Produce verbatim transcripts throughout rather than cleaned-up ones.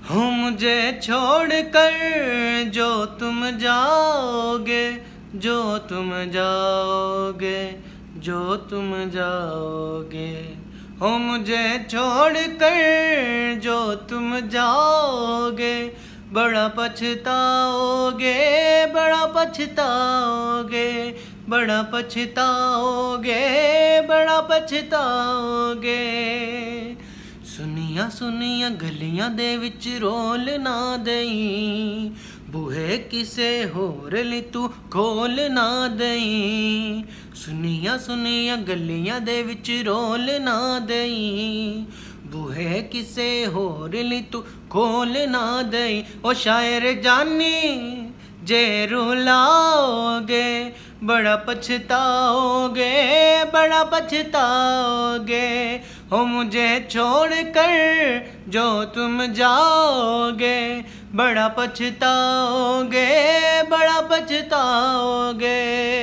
हो मुझे छोड़ कर जो तुम जाओगे, जो तुम जाओगे, जो तुम जाओगे। हो मुझे छोड़ कर जो तुम जाओगे, बड़ा पछताओगे, बड़ा पछताओगे, बड़ा पछताओगे, बड़ा पछताओगे। सुनिया सुनिया गलियां दे विच रोल ना दई, बूहे किसे होर ली तू खोल ना दई। सुनिया सुनिया गलियां दे विच रोल ना दई, बूहे किसे होर ली तू खोल ना दई। ओ शायर जानी जे रुलाओगे, बड़ा पछताओगे, बड़ा पछताओगे। हो मुझे छोड़ कर जो तुम जाओगे, बड़ा पछताओगे, बड़ा पछताओगे।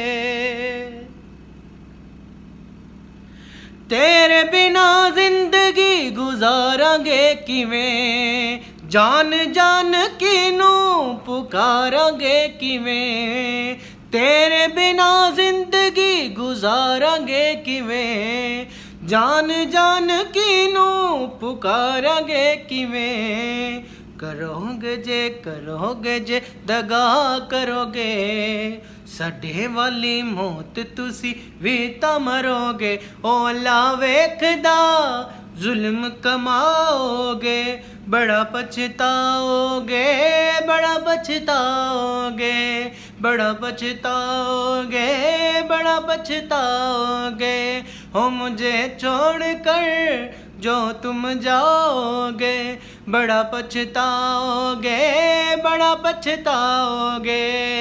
तेरे बिना जिंदगी गुजारांगे किवें, जान जान किनू पुकारांगे किवें। तेरे बिना जिंदगी गुजारांगे किवें, जान जान किनू पुकारांगे किवें। करोगे जे करोगे जे दगा करोगे, साडे वाली मौत तुसी भी तां मरोगे। ओ अल्लाह वेखदा जुल्म कमाओगे, बड़ा पछताओगे, बड़ा पछताओगे, बड़ा पछताओगे, बड़ा पछताओगे। हो मुझे छोड़ कर जो तुम जाओगे, बड़ा पछताओगे, बड़ा पछताओगे।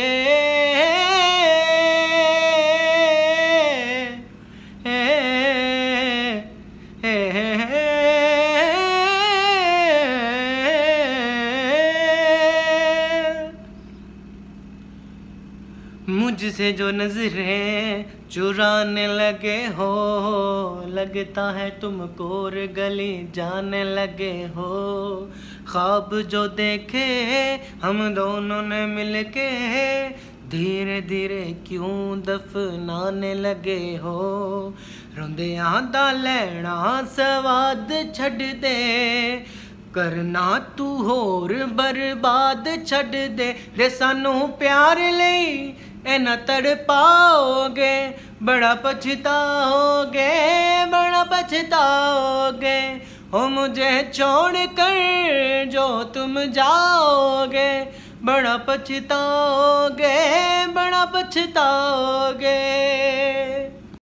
मुझसे जो नजरें चुराने लगे हो, लगता है तुम कोर गली जाने लगे हो। ख्वाब जो देखे हम दोनों ने मिलके, धीरे धीरे क्यों दफनाने लगे हो। रोंदियां दा लैना स्वाद छड़ दे, करना तू होर बर्बाद छड़ दे। दे सानू प्यार लई इना तड़पाओगे, बड़ा पछताओगे, बड़ा पछताओगे। हो मुझे छोड़ कर जो तुम जाओगे, बड़ा पछताओगे, बड़ा पछताओगे।